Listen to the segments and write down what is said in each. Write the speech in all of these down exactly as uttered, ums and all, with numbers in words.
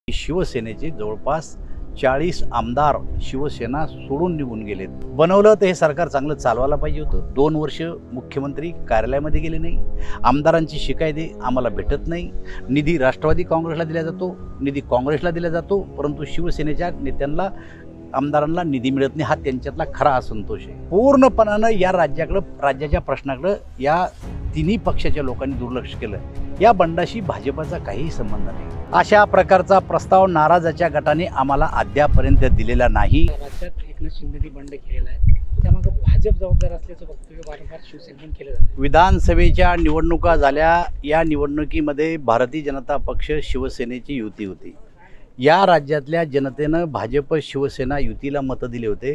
शिवसेनेचे जवळपास चाळीस आमदार शिवसेना सोडून निघून गेलेत। बनवलं तर हे सरकार चांगलं चालवायला पाहिजे होतं। दोन वर्ष मुख्यमंत्री कार्यालयामध्ये गेले नाही, आमदारांची शिकायते आम्हाला भेटत नाही, निधी राष्ट्रवादी काँग्रेसला दिला जातो, निधी काँग्रेसला दिला जातो, परंतु शिवसेनेच्या नेत्यांना आमदारांना निधी मिळत नाही। हा त्यांच्यातला खरा असंतोष आहे। पूर्णपणानं या राज्याकडे राज्याच्या प्रश्नाकडे या तिन्ही पक्षाच्या लोकांनी दुर्लक्ष केलं। या बंडाशी भाजपचा काहीही संबंध नाही। अशा प्रकारचा प्रस्ताव नाराजाच्या गटाने आम्हाला अद्यापर्यंत दिलेला नाही। राज्यात एकनाथ शिंदेंनी बंड केलेला आहे, त्यामागे भाजप जबाबदार असल्याचं वक्तव्य वारंवार शिवसेनेकडून केलं जातं। विधानसभेच्या निवडणुका झाल्या, या निवडणुकीमध्ये भारतीय जनता पक्ष शिवसेनेची युती होती। या राज्यातल्या जनतेनं भाजप शिवसेना युतीला मत दिले होते।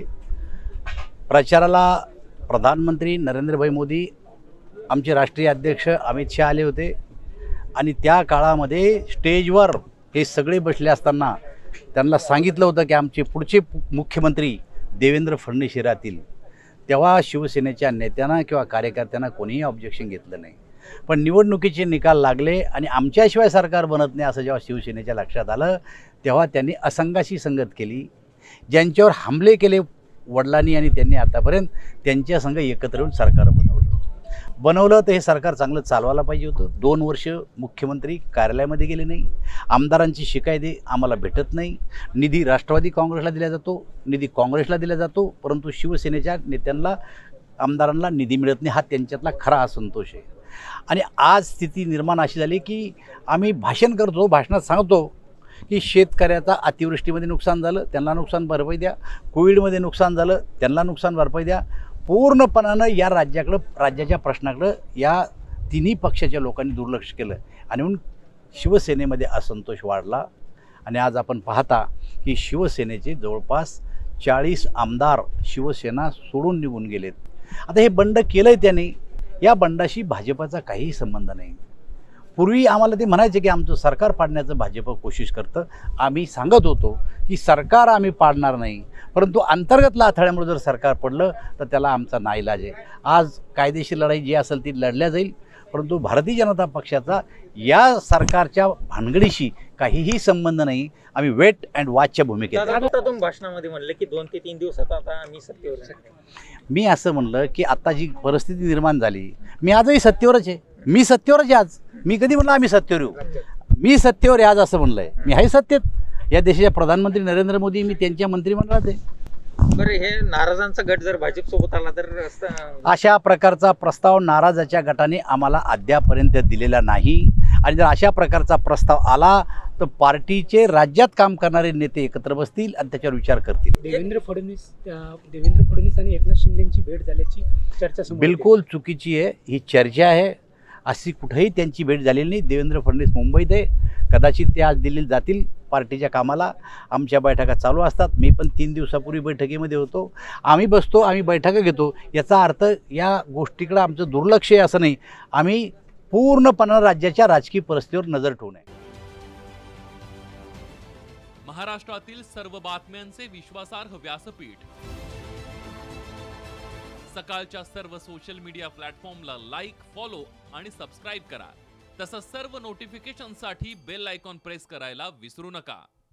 प्रचाराला प्रधानमंत्री नरेंद्रभाई मोदी, आमचे राष्ट्रीय अध्यक्ष अमित शहा आले होते आणि त्या काळामध्ये स्टेजवर हे सगळे बसले असताना त्यांना सांगितलं होतं की आमचे पुढचे मुख्यमंत्री देवेंद्र फडणवीस राहतील। तेव्हा शिवसेनेच्या नेत्यांना किंवा कार्यकर्त्यांना कोणीही ऑब्जेक्शन घेतलं नाही। पण निवडणुकीचे निकाल लागले आणि आमच्याशिवाय सरकार बनत नाही असं जेव्हा शिवसेनेच्या लक्षात आलं, तेव्हा त्यांनी असंघाशी संगत केली। ज्यांच्यावर हमले केले वडिलांनी आणि त्यांनी आतापर्यंत त्यांच्या संघ एकत्र येऊन सरकार बनवलं बनवलं तर हे सरकार चांगलं चालवायला पाहिजे होतं। दोन वर्ष मुख्यमंत्री कार्यालयामध्ये गेले नाही, आमदारांची शिकायते आम्हाला भेटत नाही, निधी राष्ट्रवादी काँग्रेसला दिला जातो, निधी काँग्रेसला दिला जातो, परंतु शिवसेनेच्या नेत्यांना आमदारांना निधी मिळत नाही। हा त्यांच्यातला खरा असंतोष आहे। आणि आज स्थिती निर्माण अशी झाली की आम्ही भाषण करतो, भाषणात सांगतो की शेतकऱ्याचा अतिवृष्टीमध्ये नुकसान झालं, त्यांना नुकसान भरपाई द्या, कोविडमध्ये नुकसान झालं, त्यांना नुकसान भरपाई द्या। पूर्णपणानं या राज्याकडे राज्याच्या प्रश्नाकडे या तिन्ही पक्षाच्या लोकांनी दुर्लक्ष केलं आणि म्हणून शिवसेनेमध्ये असंतोष वाढला। आणि आज आपण पाहता की शिवसेनेचे जवळपास चाळीस आमदार शिवसेना सोडून निघून गेलेत। आता हे बंड केलं आहे त्याने, या बंडाशी भाजपचा काहीही संबंध नाही। पूर्वी आम्हाला ते म्हणायचे की आमचं सरकार पाडण्याचं भाजप कोशिश करतं। आम्ही सांगत होतो की सरकार आम्ही पाडणार नाही, परंतु अंतर्गत अथळ्यामुळे जर सरकार पडलं तर त्याला आमचा नाईलाज आहे। आज कायदेशीर लढाई जी असेल ती लढल्या जाईल, परंतु भारतीय जनता पक्षाचा या सरकारच्या भानगडीशी काहीही संबंध नाही। आम्ही वेट अँड वॉचच्या भूमिकेत आता तुम्ही भाषणामध्ये म्हणले की दोन ते तीन दिवसात आता आम्ही सत्तेवर आहे। मी असं म्हणलं की आता जी परिस्थिती निर्माण झाली, मी आजही सत्तेवरच आहे। मी सत्तेवरच आहे आज। मी कधी म्हणलं आम्ही सत्तेवर येऊ? मी सत्तेवर आहे आज असं म्हणलंय। मी आहे सत्तेत। या देशाचे प्रधानमंत्री नरेंद्र मोदी, मी त्यांच्या मंत्रिमंडळात आहे। बरं, हे नाराजांचा गट जर भाजप सोबत आला तर अशा प्रकारचा प्रस्ताव नाराजाच्या गटाने आम्हाला अद्यापर्यंत दिलेला नाही। आणि जर अशा प्रकारचा प्रस्ताव आला तर पार्टीचे राज्यात काम करणारे नेते एकत्र बसतील आणि त्याच्यावर विचार करतील। देवेंद्र फडणवीस देवेंद्र फडणवीस आणि एकनाथ शिंदेंची भेट झाल्याची चर्चा बिलकुल चुकीची आहे। ही चर्चा आहे, अशी कुठेही त्यांची भेट झालेली नाही। देवेंद्र फडणवीस मुंबईत आहे, कदाचित ते आज दिल्लीत जातील पार्टीच्या कामाला। आमच्या बैठका चालू असतात। मी पण तीन दिवसापूर्वी बैठकीमध्ये होतो। आम्ही बसतो, आम्ही बैठका घेतो। याचा अर्थ या गोष्टीकडे आमचं दुर्लक्ष आहे असं नाही। आम्ही पूर्णपणे राज्याच्या राजकीय परिस्थितीवर नजर ठेवून आहे। महाराष्ट्रातील सर्व बातम्यांचे विश्वासार्ह व्यासपीठ, सकाळच्या सर्व सोशल मीडिया प्लॅटफॉर्मला लाईक, फॉलो आणि सबस्क्राईब करा। तसंच सर्व नोटिफिकेशनसाठी बेल आयकॉन प्रेस करायला विसरू नका।